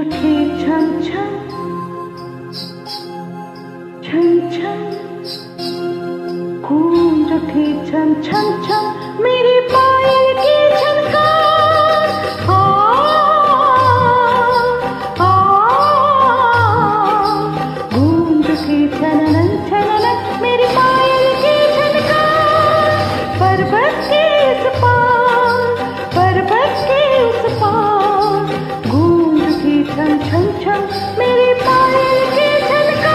उठी छम छम छम छम, गूंज उठी छम छम छम मेरी पायल की झनकार। गूंज उठी छननन छननन मेरी पायल की झनकार। पर्वत के इस पार, पर्वत के उस पार, गूंज उठी छम छम छम मेरी पायल की झनकार।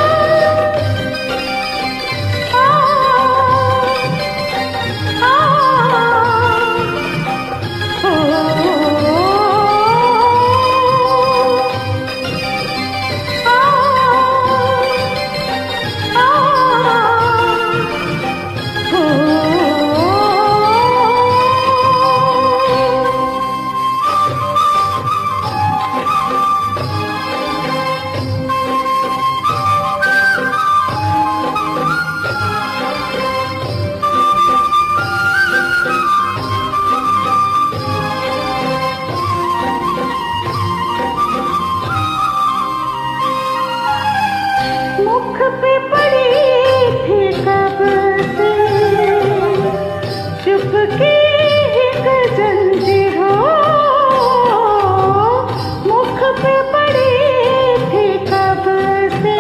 मुख पे पड़ी थी कब से चुपके एक जंजी हो। मुख पे पड़ी थी कब से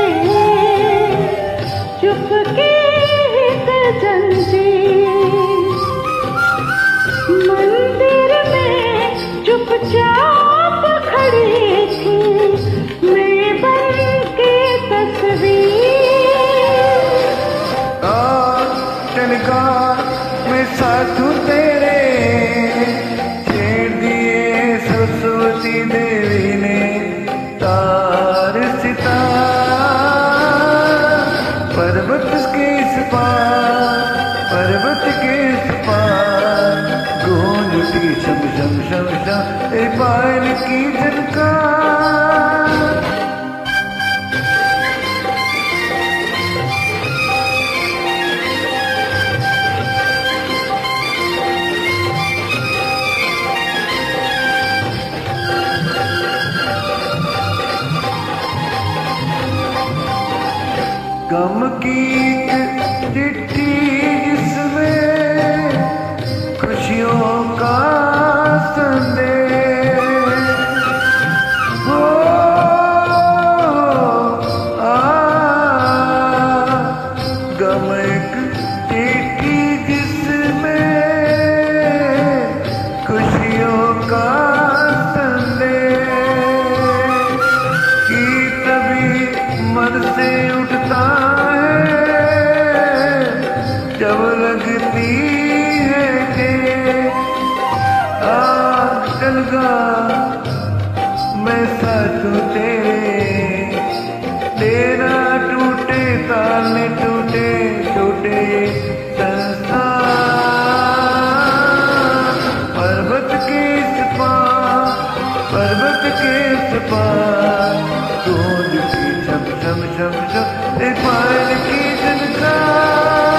चुपके एक जंजी। मंदिर में चुपचाप खड़ी थी मैं बन के तस्वीर। मैं साधु तेरे छेड़ दिए सरस्वती देवी ने तार सितार। पर्वत के इस पार, पर्वत के इस पार, गूंज उठी शम शम शम शम ए पायल की झनकार। गम की एक चिट्ठी जिसमें खुशियों का संदेश हो। गम एक चिट्ठी जिसमें खुशियों का संदेश कि तभी मन से उठता जब लगती है कि आग जलगा मैं साधु तेरे। तेरा टूटे ताल में टूटे टूटे संसार। पर्वत के इस पार, पर्वत के इस पार, गूंज उठी छम छम छम छम ए पायल की झनकार।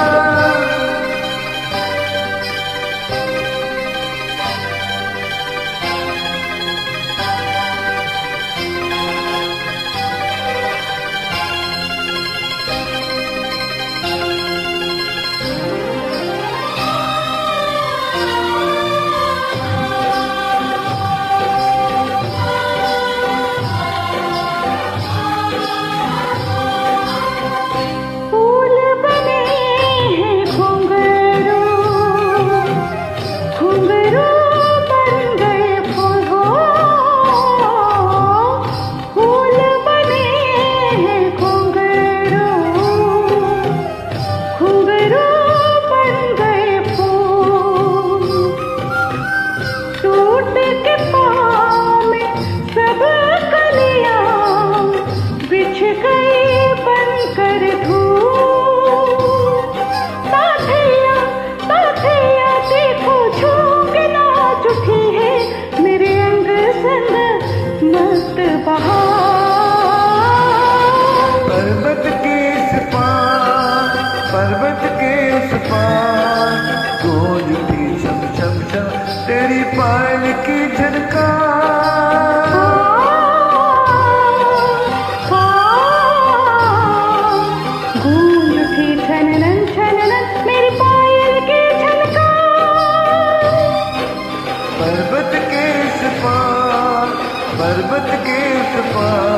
पर्वत के इस पार, पर्वत के उस पार, गूंज उठी छम छम छम तेरी पायल की झनकार। पार।